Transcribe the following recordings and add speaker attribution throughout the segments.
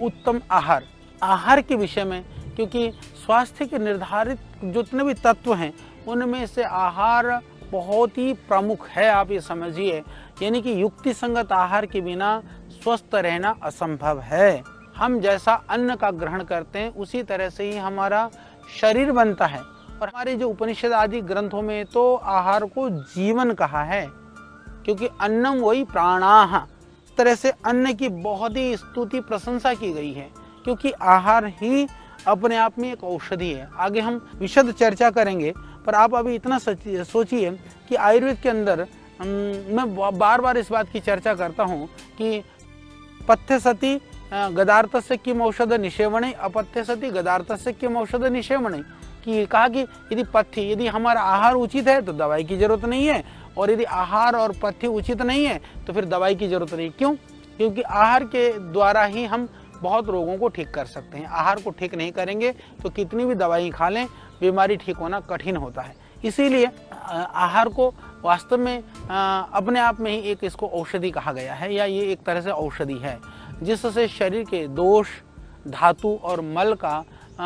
Speaker 1: उत्तम आहार, आहार के विषय में, क्योंकि स्वास्थ्य के निर्धारित जितने भी तत्व हैं उनमें से आहार बहुत ही प्रमुख है। आप ये समझिए, यानी कि युक्ति संगत आहार के बिना स्वस्थ रहना असंभव है। हम जैसा अन्न का ग्रहण करते हैं उसी तरह से ही हमारा शरीर बनता है। और हमारे जो उपनिषद आदि ग्रंथों में तो आहार को जीवन कहा है, क्योंकि अन्नम वही प्राणाः। इस तरह से अन्न की बहुत ही स्तुति प्रशंसा की गई है, क्योंकि आहार ही अपने आप में एक औषधि है। आगे हम विशद चर्चा करेंगे, पर आप अभी इतना सोचिए कि आयुर्वेद के अंदर मैं बार बार इस बात की चर्चा करता हूँ कि पथ्य सति गदार्थस्य किम औषध निषेवणे, अपथ्य सति गदार्थस्य किम औषध निषेवणे, कि कहा कि यदि हमारा आहार उचित है तो दवाई की जरूरत नहीं है, और यदि आहार और पथ्य उचित नहीं है तो फिर दवाई की जरूरत नहीं। क्यों? क्योंकि आहार के द्वारा ही हम बहुत रोगों को ठीक कर सकते हैं। आहार को ठीक नहीं करेंगे तो कितनी भी दवाई खा लें, बीमारी ठीक होना कठिन होता है। इसीलिए आहार को वास्तव में अपने आप में ही एक इसको औषधि कहा गया है, या ये एक तरह से औषधि है जिससे शरीर के दोष, धातु और मल का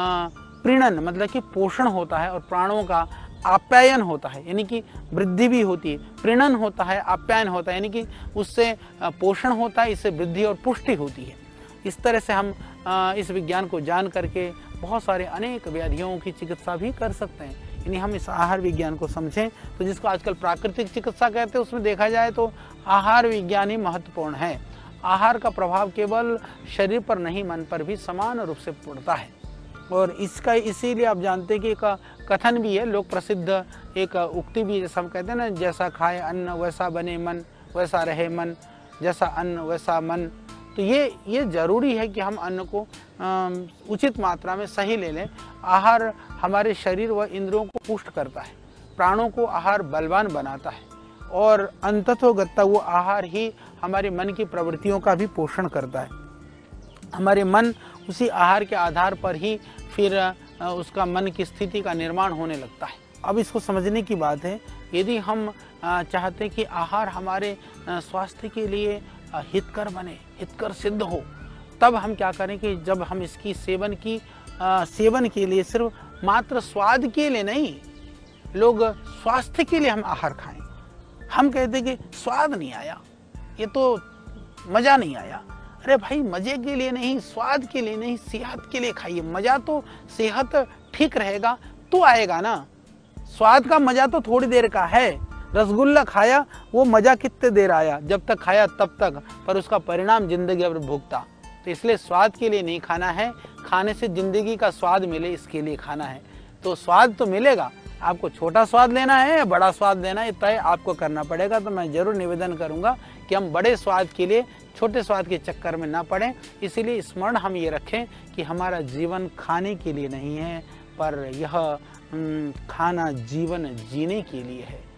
Speaker 1: प्रीणन मतलब कि पोषण होता है, और प्राणों का आप्यायन होता है, यानी कि वृद्धि भी होती है। प्रीणन होता है, आप्यायन होता है, यानी कि उससे पोषण होता है, इससे वृद्धि और पुष्टि होती है। इस तरह से हम इस विज्ञान को जान करके बहुत सारे अनेक व्याधियों की चिकित्सा भी कर सकते हैं। यानी हम इस आहार विज्ञान को समझें तो जिसको आजकल प्राकृतिक चिकित्सा कहते हैं, उसमें देखा जाए तो आहार विज्ञान ही महत्वपूर्ण है। आहार का प्रभाव केवल शरीर पर नहीं, मन पर भी समान रूप से पड़ता है। और इसका इसीलिए आप जानते हैं कि एक कथन भी है, लोक प्रसिद्ध एक उक्ति भी, जैसा हम कहते हैं ना, जैसा खाए अन्न वैसा बने मन, वैसा रहे मन, जैसा अन्न वैसा मन। तो ये जरूरी है कि हम अन्न को उचित मात्रा में सही ले लें। आहार हमारे शरीर व इंद्रियों को पुष्ट करता है, प्राणों को आहार बलवान बनाता है, और अंततोगत्वा वो आहार ही हमारे मन की प्रवृत्तियों का भी पोषण करता है। हमारे मन उसी आहार के आधार पर ही फिर उसका मन की स्थिति का निर्माण होने लगता है। अब इसको समझने की बात है, यदि हम चाहते हैं कि आहार हमारे स्वास्थ्य के लिए हितकर बने, हितकर सिद्ध हो, तब हम क्या करें कि जब हम इसकी सेवन के लिए सिर्फ मात्र स्वाद के लिए नहीं, लोग स्वास्थ्य के लिए हम आहार खाएं। हम कहते हैं कि स्वाद नहीं आया, ये तो मज़ा नहीं आया। अरे भाई, मज़े के लिए नहीं, स्वाद के लिए नहीं, सेहत के लिए खाइए। मज़ा तो सेहत ठीक रहेगा तो आएगा ना। स्वाद का मज़ा तो थोड़ी देर का है। रसगुल्ला खाया, वो मज़ा कितने देर आया, जब तक खाया तब तक, पर उसका परिणाम जिंदगी भर भुगता। तो इसलिए स्वाद के लिए नहीं खाना है, खाने से जिंदगी का स्वाद मिले इसके लिए खाना है। तो स्वाद तो मिलेगा, आपको छोटा स्वाद लेना है या बड़ा स्वाद लेना है, तय आपको करना पड़ेगा। तो मैं जरूर निवेदन करूंगा कि हम बड़े स्वाद के लिए छोटे स्वाद के चक्कर में ना पड़ें। इसीलिए स्मरण हम ये रखें कि हमारा जीवन खाने के लिए नहीं है, पर यह खाना जीवन जीने के लिए है।